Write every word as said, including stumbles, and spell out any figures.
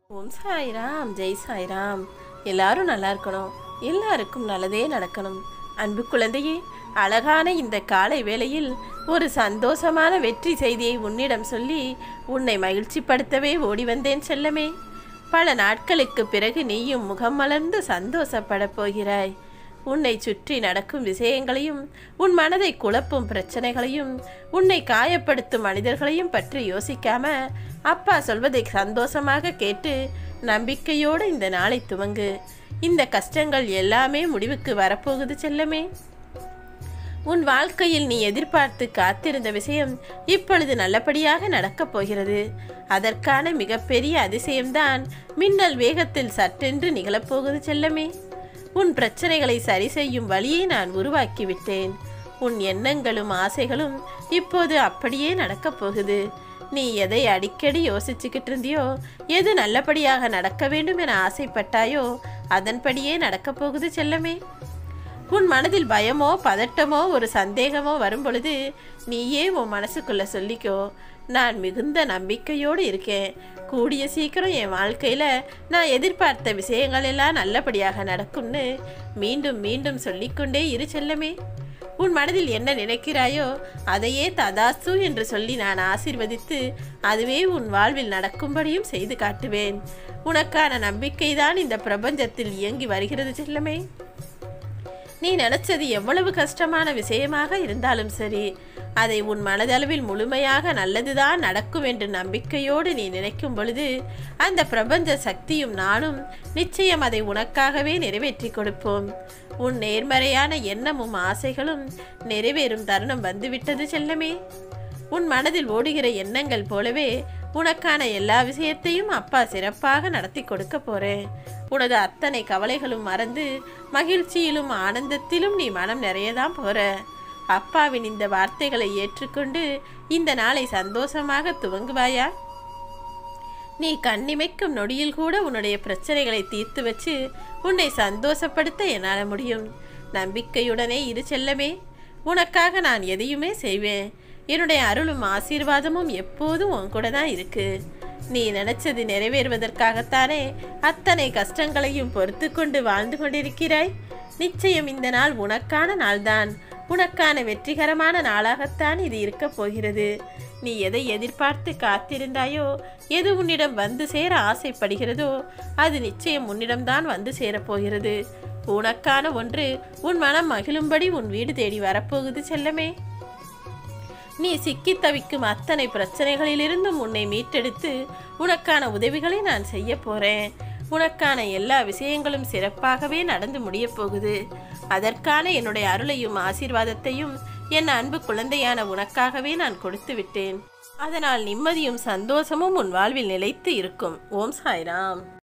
ஓம் சாய்ராம், ஜெய் சாய்ராம். எல்லாரும் நல்லா இருக்கணும், எல்லாருக்கும் நல்லதே நடக்கணும். அன்பு குழந்தையே, அழகான இந்த காலை வேளையில் ஒரு சந்தோஷமான வெற்றி செய்தியை உன்னிடம் சொல்லி உன்னை மகிழ்ச்சிப்படுத்தவே ஓடி வந்தேன் செல்லமே. பல நாட்களுக்கு பிறகு நீயும் முகம் மலர்ந்து சந்தோஷப்படப் போகிறாய். உன்னை சுற்றி நடக்கும் விஷயங்களையும், உன் மனதை குழப்பும் பிரச்சனைகளையும், உன்னை காயப்படுத்தும் மனிதர்களையும் பற்றி யோசிக்காம அப்பா சொல்வதை சந்தோஷமாக கேட்டு நம்பிக்கையோடு இந்த நாளை துவங்கு. இந்த கஷ்டங்கள் எல்லாமே முடிவுக்கு வரப்போகுது செல்லமே. உன் வாழ்க்கையில் நீ எதிர்பார்த்து காத்திருந்த விஷயம் இப்பொழுது நல்லபடியாக நடக்கப் போகிறது. அதற்கான மிகப்பெரிய அதிசயம்தான் மின்னல் வேகத்தில் சட்டென்று நிகழப்போகுது செல்லமே. உன் பிரச்சனைகளை சரி செய்யும் வழியை நான் உருவாக்கிவிட்டேன். உன் எண்ணங்களும் ஆசைகளும் இப்போது அப்படியே நடக்கப் போகுது. நீ எதை அடிக்கடி யோசிச்சுக்கிட்டு இருந்தியோ, எது நல்லபடியாக நடக்க வேண்டும் என ஆசைப்பட்டாயோ அதன்படியே நடக்கப் போகுது செல்லமே. உன் மனதில் பயமோ பதட்டமோ ஒரு சந்தேகமோ வரும் பொழுது நீயே உன் மனசுக்குள்ள சொல்லிக்கோ, நான் மிகுந்த நம்பிக்கையோடு இருக்கேன். கூடிய சீக்கிரம் என் வாழ்க்கையில் நான் எதிர்பார்த்த விஷயங்கள் எல்லாம் நல்லபடியாக நடக்கும்னு மீண்டும் மீண்டும் சொல்லிக்கொண்டே இரு செல்லமே. உன் மனதில் என்ன நினைக்கிறாயோ அதையே ததாஸ்து என்று சொல்லி நான் ஆசீர்வதித்து அதுவே உன் வாழ்வில் நடக்கும்படியும் செய்து காட்டுவேன். உனக்கான நம்பிக்கைதான் இந்த பிரபஞ்சத்தில் இயங்கி வருகிறது செல்லமே. நீ நினைச்சது எவ்வளவு கஷ்டமான விஷயமாக இருந்தாலும் சரி, அதை உன் மனதளவில் முழுமையாக நல்லதுதான் நடக்கும் என்று நம்பிக்கையோடு நீ நினைக்கும் பொழுது அந்த பிரபஞ்ச சக்தியும் நானும் நிச்சயம் அதை உனக்காகவே நிறைவேற்றி கொடுப்போம். உன் நேர்மறையான எண்ணமும் ஆசைகளும் நிறைவேறும் தருணம் வந்துவிட்டது செல்லமே. உன் மனதில் ஓடுகிற எண்ணங்கள் போலவே உனக்கான எல்லா விஷயத்தையும் அப்பா சிறப்பாக நடத்தி கொடுக்க போறேன். உனது அத்தனை கவலைகளும் மறந்து மகிழ்ச்சியிலும் ஆனந்தத்திலும் நீ மனம் நிறையதான் போற. அப்பாவின் இந்த வார்த்தைகளை ஏற்றுக்கொண்டு இந்த நாளை சந்தோஷமாக துவங்குவாயா? நீ கண்ணிமைக்கும் நொடியில் கூட உன்னுடைய பிரச்சனைகளை தீர்த்து வச்சு உன்னை சந்தோஷப்படுத்த என்னால் முடியும். நம்பிக்கையுடனே இரு செல்லமே. உனக்காக நான் எதையுமே செய்வேன். என்னுடைய அருளும் ஆசீர்வாதமும் எப்போதும் உன் கூட தான் இருக்கு. நீ நினைச்சது நிறைவேறுவதற்காகத்தானே அத்தனை கஷ்டங்களையும் பொறுத்து கொண்டு வாழ்ந்து கொண்டிருக்கிறாய். நிச்சயம் இந்த நாள் உனக்கான நாள்தான். உனக்கான வெற்றிகரமான நாளாகத்தான் இது இருக்க போகிறது. நீ எதை எதிர்பார்த்து காத்திருந்தாயோ, எது உன்னிடம் வந்து சேர ஆசைப்படுகிறதோ அது நிச்சயம் உன்னிடம்தான் வந்து சேரப்போகிறது. உனக்கான ஒன்று உன் மனம் மகிழும்படி உன் வீடு தேடி வரப்போகுது செல்லமே. நீ சிக்கி தவிக்கும் அத்தனை பிரச்சனைகளிலிருந்தும் உன்னை மீட்டெடுத்து உனக்கான உதவிகளை நான் செய்ய போறேன். உனக்கான எல்லா விஷயங்களும் சிறப்பாகவே நடந்து முடிய போகுது. அதற்கான என்னுடைய அருளையும் ஆசீர்வாதத்தையும் என் அன்பு குழந்தையான உனக்காகவே நான் கொடுத்து விட்டேன். அதனால் நிம்மதியும் சந்தோஷமும் உன் வாழ்வில் நிலைத்து இருக்கும். ஓம் சாய்ராம்.